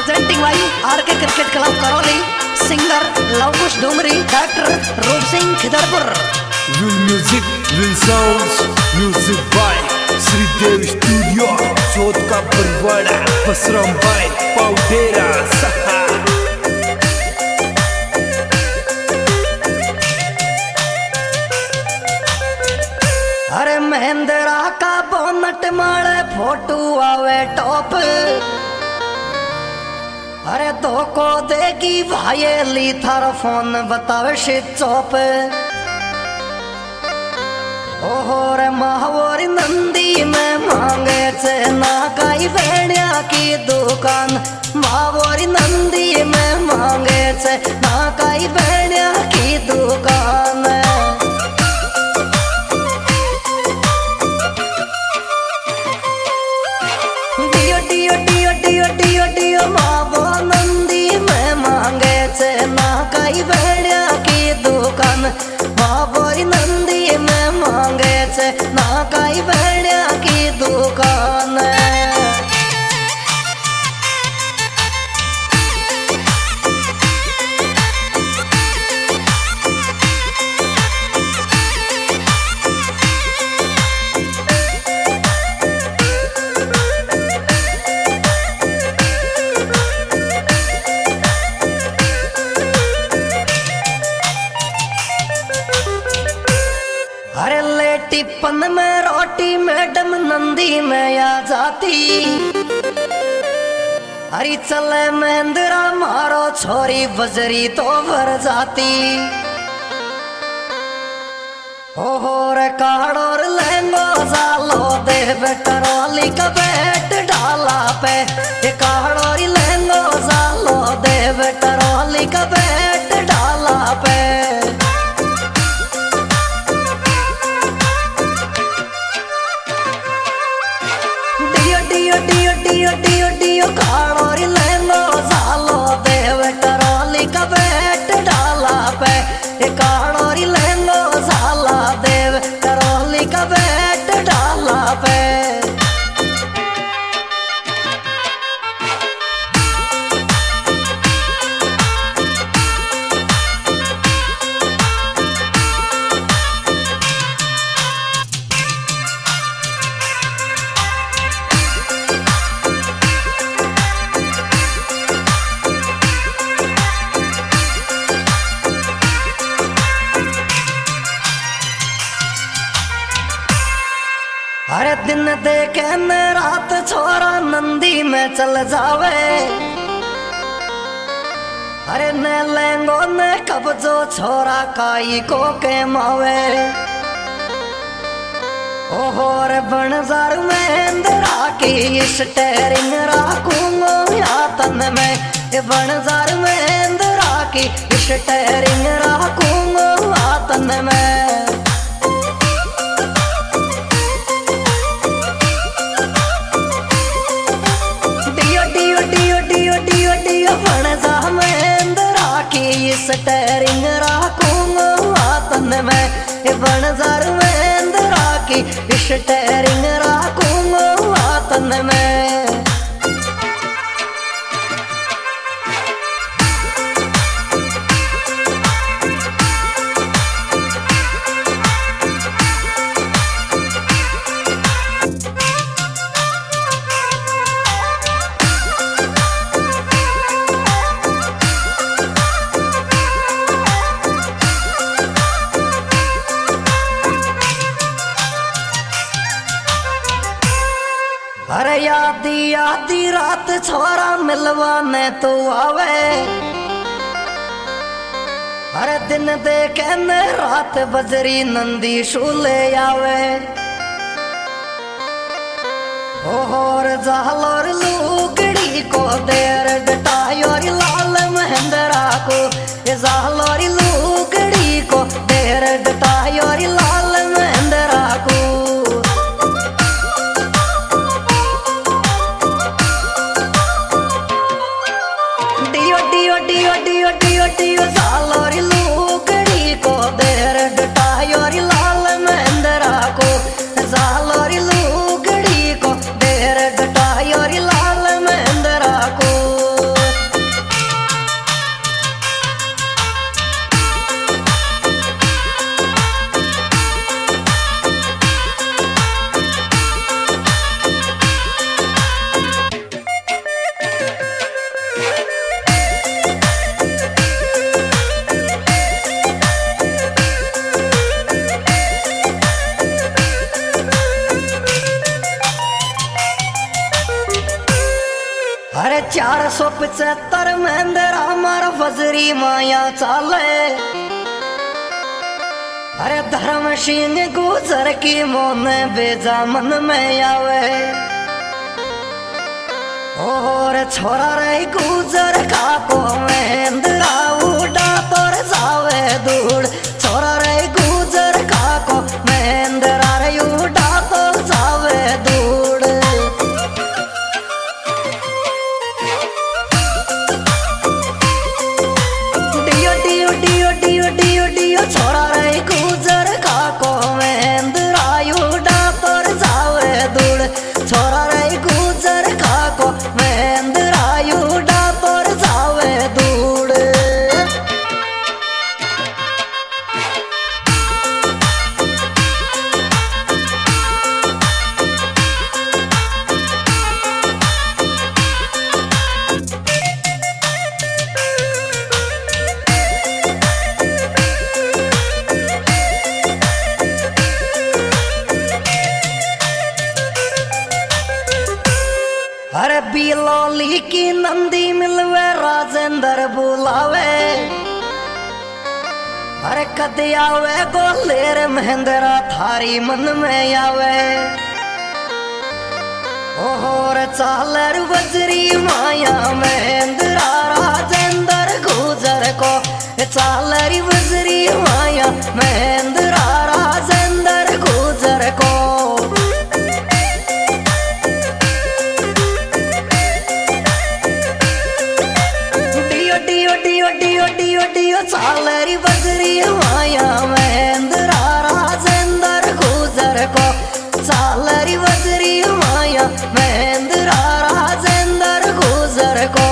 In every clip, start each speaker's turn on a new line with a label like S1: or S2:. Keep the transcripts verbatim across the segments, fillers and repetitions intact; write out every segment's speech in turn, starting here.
S1: Presenting भाई R K cricket club Karauli, singer Lavkush Dungri, doctor Roop Singh Khidarpur.
S2: Real music, real sounds, music by Shridev studio, Chauth का परवाड़ा, पसरम भाई पाउडेरा सहा।
S1: अरे महिंद्रा का बोनट मारे फोटो आवे टॉप, अरे धोखो देगी भाई थारा फोन बतावे स्विच ऑफ। ओहो रे महावरी नंदी में मांगे छे ना काई भेड़िया की दुकान, महावरी नंदी में मांगे छे ना काई भेड़िया की दुकान। डियो डियो डियो डियो डियो डियो मावो नंदी में मांगे छे ना काई भेड़िया की दुकान, महावरी नंदी में मांगे छे ना काई भेड़िया की दुकान। अरे ले टिप्पन में रोटी मैडम नंदी में आ जाती, अरे चले महेंद्रा मारो छोरी बजरी तो भर जाती। ओहो रे काड़ोर लहंगो जालो दे बेटरोली का बैट डाला पे, ये काड़ोरी लहंगो जालो दे बेटरोली का बैट डाला पे। डियो डियो डियो डियो डियो काड़ोरी लहंगो जालो दे बेटरोली का बैट डाला पे, ये काड़ोरी लहंगो जाला दे बेटरोली का बैट डाला पे। अरे दिन देखे न रात छोरा नंदी में चल जावे, अरे न लेंगो न कब्जो छोरा काई को के मावे। ओहो रे बनजार महेंद्रा की स्टेरिंग राखूंगो या तन में, ये बनजार महेंद्रा की स्टेरिंग राखूंगो या तन में। स्टेरिंग राखूंगा तन में, ये बनजार महेंद्रा की स्टेरिंग राखूंगा तन में। अरे यादी आधी रात छोरा मिलवाने तो आवे, अरे दिन देखे न रात बजरी नंदी शूले आवे। ओहोर जालोर लुगड़ी को देर डटायोर लाल महेंद्रा को, ये जालोरी लुगड़ी को देर डटायोर लाल महेंद्रा को। डियो डियो डियो डियो डियो डियो जालोरी लुगड़ी को देर डटायोरी लाल महेंद्रा को, जालोरी लुगड़ी को देर डटायोरी लाल महेंद्रा को। अरे चार सौ पचहत्तर महेंद्र हमारा फजरी माया चाले। अरे धर्म सिंह गुजर की मोन बेजा मन में आवे। और छोरा रे गुजर का को महेंद्रा उड़ा तोर जावे दूर। छोरा रे गुजर का को महेंद्रा रे उड़ा तो जावे दूर। डियो डियो डियो डियो डियो डियो छोरा रे गुजर का को महेंद्रा उड़ा तोर जावे दूर। छोरा रे गुजर का को महेंद्रा उड़ा तोर जावे दूर। अरे बिलोली की नंदी मिलवे राजेंद्र बुलावे। अरे कद आवे गोलेर महेंद्रा थारी मन में आवे। ओहोर चालर वजरी माया महेंद्रा राजेंद्र गुजर को। चालरी वजरी माया महेंद्रा राजेंद्र गुजर को। डियो डियो डियो डियो चालरी बजरी माया महेंद्रा राजेंद्र गुजर को। चालरी बजरी माया महेंद्रा राजेंद्र गुजर को।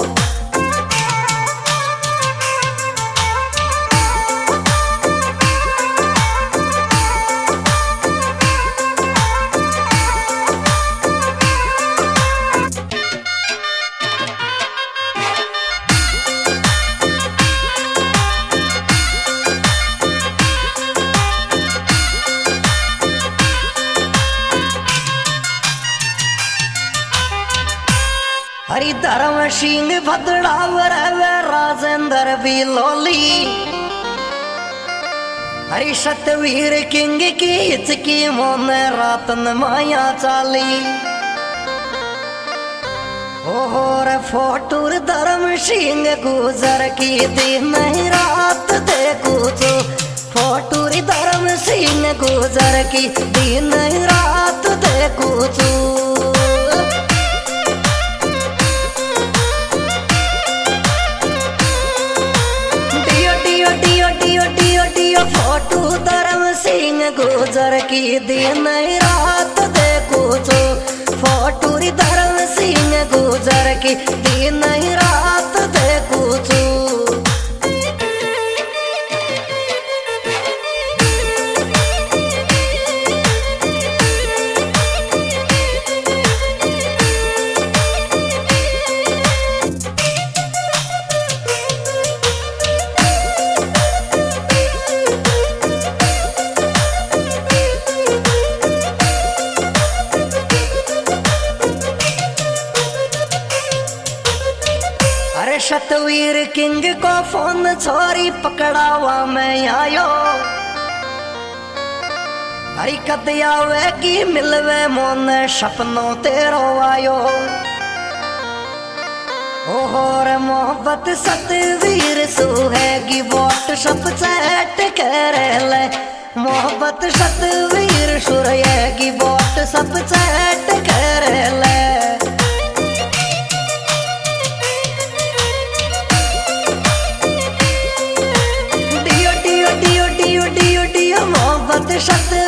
S1: हरि धर्म सिंह भद्रावर राजेंद्र बिलोली। हरि सतवीर किंग की इचकी मोन रातन माया चाली। ओहोर फोटूर धर्म सिंह गुजर की दिन रात देखू चो। फोटूर धर्म सिंह गुजर की दिन रात देखू चो। फोटू धर्म सिंह गुजर की दिन रात देखू चो। फोटू धर्म सिंह गुजर की दिन रात देखू चो। सतवीर किंग को फोन छोरी पकड़ावा मैं आयो। हरी कद आवे की मिलवे मोन सपनों तेरो आयो। ओहोर मोहब्बत सतवीर सुहेगी व्हाट्सएप चैट करे ले। मोहब्बत सतवीर सुहेगी व्हाट्सएप चैट करे ले। मोहब्बत सत